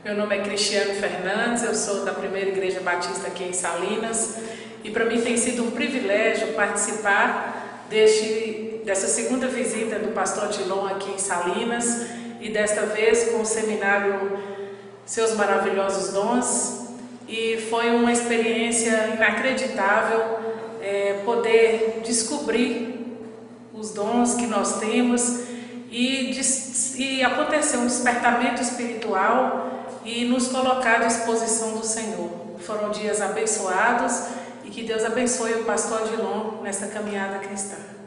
Meu nome é Cristiane Fernandes, eu sou da Primeira Igreja Batista aqui em Salinas e para mim tem sido um privilégio participar dessa segunda visita do pastor Odilon aqui em Salinas e desta vez com o seminário Seus Maravilhosos Dons, e foi uma experiência inacreditável poder descobrir os dons que nós temos e acontecer um despertamento espiritual e nos colocar à disposição do Senhor. Foram dias abençoados e que Deus abençoe o pastor Odilon nesta caminhada cristã.